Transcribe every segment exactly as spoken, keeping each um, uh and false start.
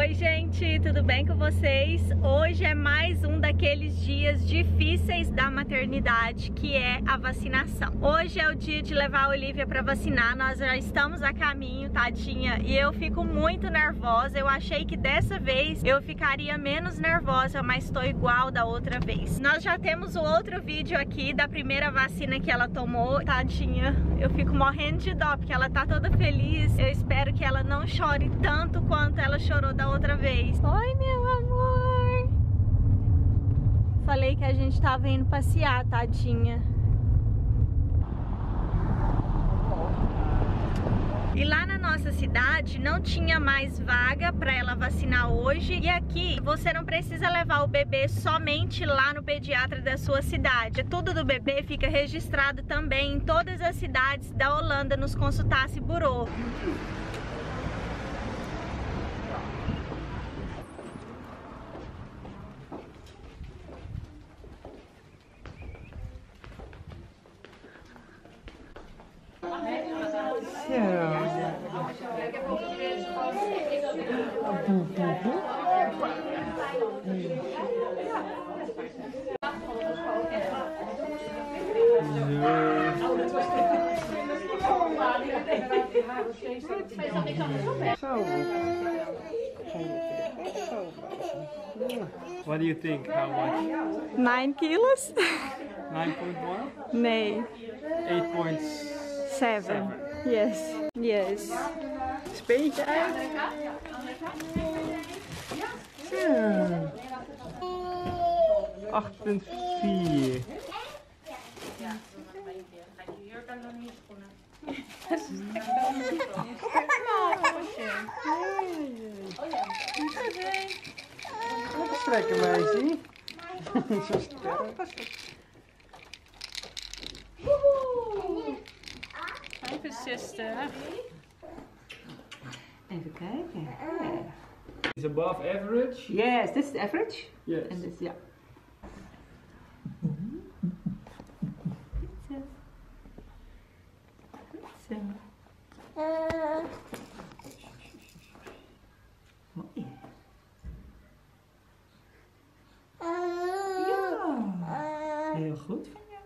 Oi gente, tudo bem com vocês? Hoje é mais um daqueles dias difíceis da maternidade, que é a vacinação. Hoje é o dia de levar a Olivia para vacinar, nós já estamos a caminho, tadinha, e eu fico muito nervosa. Eu achei que dessa vez eu ficaria menos nervosa, mas estou igual da outra vez. Nós já temos o outro vídeo aqui da primeira vacina que ela tomou, tadinha. Eu fico morrendo de dó, porque ela tá toda feliz. Eu espero que ela não chore tanto quanto ela chorou da outra vez. Oi, meu amor. Falei que a gente tava indo passear, tadinha. E lá na nossa cidade não tinha mais vaga para ela vacinar hoje. E aqui você não precisa levar o bebê somente lá no pediatra da sua cidade. Tudo do bebê fica registrado também em todas as cidades da Holanda nos Consultatie Bureau. What do you think? How much? nine kilos? nine point one? Nee. eight point seven. Yes. Yes. Speentje uit. Ja. acht punt vier. Lekker strekken, meisje. Zo sterk. Even sister. Even kijken. It's above average. Yes, this is average. Yes. And this, yeah. So. Mooi. Ja. Heel goed van jou.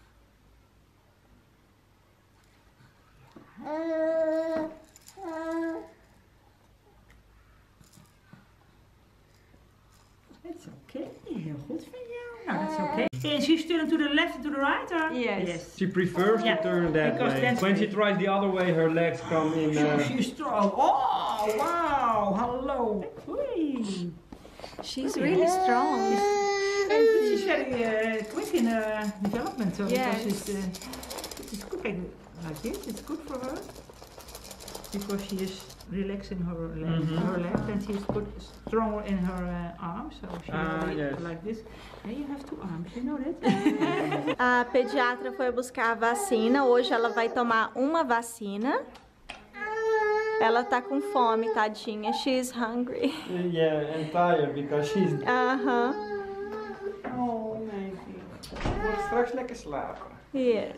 It's okay. Heel goed van jou. Nou, that's okay. And she's turning to the left and to the right, or? Yes. Yes. She prefers Yeah, to turn that because way. that's When she way. tries the other way, her legs come in. Uh, She's strong. Oh, wow. Hello. Whee. She's really strong. And she's very uh, quick in uh, development. So Yes. because she's, uh, it's good like this. It's good for her because she is relaxing her leg, Mhm. her leg, and she's good, stronger in her uh, arms. So she Ah, really yes. like this. And you have two arms. You know that? A pediatra foi buscar a vacina. Hoje ela vai tomar uma vacina. Ela tá com fome, tadinha. She's hungry. yeah, and tired because she's. Aham. Oh, meisje. Je wordt straks lekker slapen. Yes.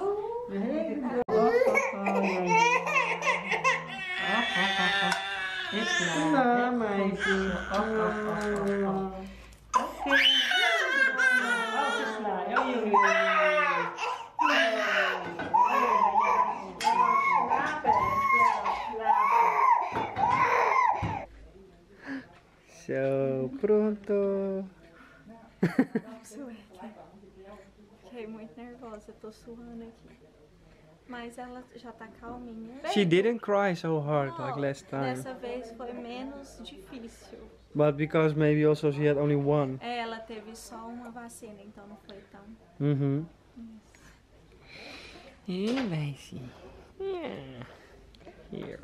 Ja, meisje. Zo, pronto. Fiquei muito nervosa, tô suando aqui. Mas ela já tá calminha. She didn't cry so hard like last time. Dessa vez foi menos difícil. But because maybe also she had only one. É, ela teve só uma vacina, então não foi tão... Uhum. E meisje. Yeah. Here.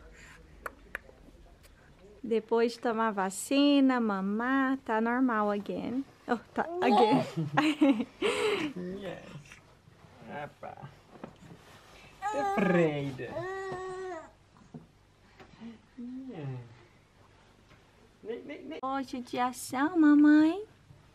Depois de tomar vacina, mamar, tá normal again. Oh, tá, again. Yes. Appa. Tevreden. Yeah. Nee, nee, nee. Hoje de ação, mamãe.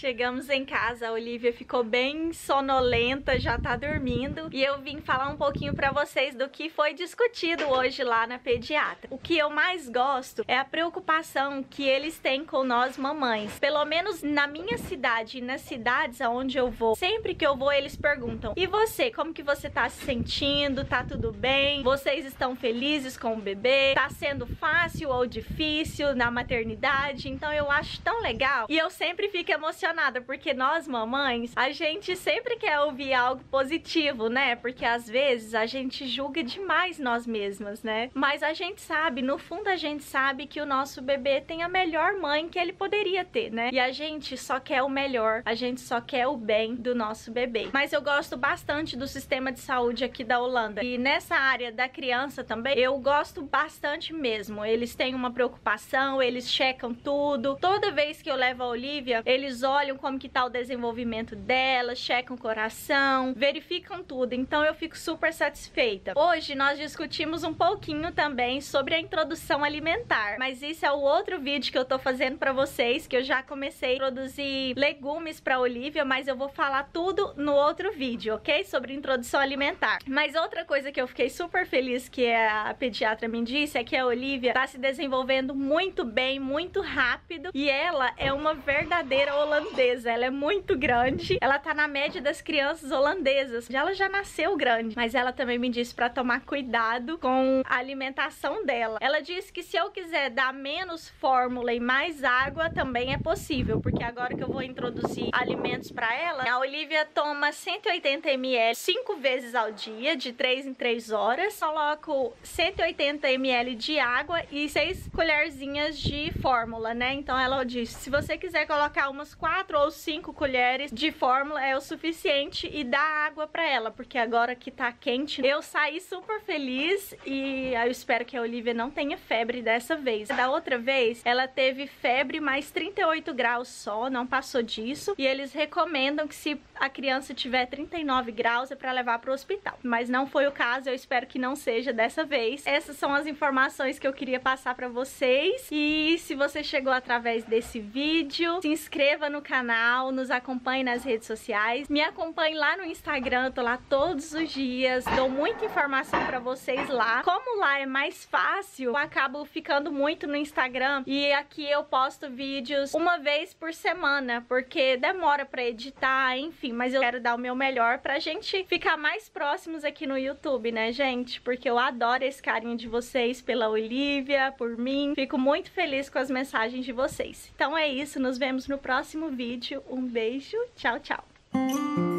Chegamos em casa, a Olivia ficou bem sonolenta, já tá dormindo. E eu vim falar um pouquinho pra vocês do que foi discutido hoje lá na pediatra. O que eu mais gosto é a preocupação que eles têm com nós mamães. Pelo menos na minha cidade e nas cidades aonde eu vou, sempre que eu vou eles perguntam: e você, como que você tá se sentindo? Tá tudo bem? Vocês estão felizes com o bebê? Tá sendo fácil ou difícil na maternidade? Então eu acho tão legal. E eu sempre fico emocionada, porque nós mamães, a gente sempre quer ouvir algo positivo, né? Porque às vezes a gente julga demais nós mesmas, né? Mas a gente sabe, no fundo a gente sabe que o nosso bebê tem a melhor mãe que ele poderia ter, né? E a gente só quer o melhor, a gente só quer o bem do nosso bebê. Mas eu gosto bastante do sistema de saúde aqui da Holanda. E nessa área da criança também, eu gosto bastante mesmo. Eles têm uma preocupação, eles checam tudo. Toda vez que eu levo a Olivia, eles olham como que tá o desenvolvimento dela, checam o coração, verificam tudo. Então eu fico super satisfeita. Hoje nós discutimos um pouquinho também sobre a introdução alimentar, mas isso é o outro vídeo que eu tô fazendo pra vocês, que eu já comecei a introduzir legumes pra Olivia, mas eu vou falar tudo no outro vídeo, ok? Sobre introdução alimentar. Mas outra coisa que eu fiquei super feliz que a pediatra me disse é que a Olivia tá se desenvolvendo muito bem, muito rápido, e ela é uma verdadeira holandesa. Ela é muito grande, ela tá na média das crianças holandesas. Ela já nasceu grande, mas ela também me disse pra tomar cuidado com a alimentação dela. Ela disse que se eu quiser dar menos fórmula e mais água, também é possível, porque agora que eu vou introduzir alimentos pra ela, a Olivia toma cento e oitenta mililitros cinco vezes ao dia, de três em três horas. Coloco cento e oitenta mililitros de água e seis colherzinhas de fórmula, né? Então ela disse, se você quiser colocar umas quatro ou cinco colheres de fórmula é o suficiente, e dá água pra ela, porque agora que tá quente, eu saí super feliz. E eu espero que a Olivia não tenha febre dessa vez. Da outra vez, ela teve febre mais trinta e oito graus só, não passou disso, e eles recomendam que se a criança tiver trinta e nove graus é pra levar pro hospital, mas não foi o caso. Eu espero que não seja dessa vez. Essas são as informações que eu queria passar pra vocês. E se você chegou através desse vídeo, se inscreva no canal, nos acompanhe nas redes sociais, me acompanhe lá no Instagram, eu tô lá todos os dias, dou muita informação pra vocês lá. Como lá é mais fácil, eu acabo ficando muito no Instagram, e aqui eu posto vídeos uma vez por semana, porque demora pra editar, enfim, mas eu quero dar o meu melhor pra gente ficar mais próximos aqui no YouTube, né, gente? Porque eu adoro esse carinho de vocês pela Olivia, por mim. Fico muito feliz com as mensagens de vocês. Então é isso, nos vemos no próximo vídeo. Um beijo, tchau, tchau!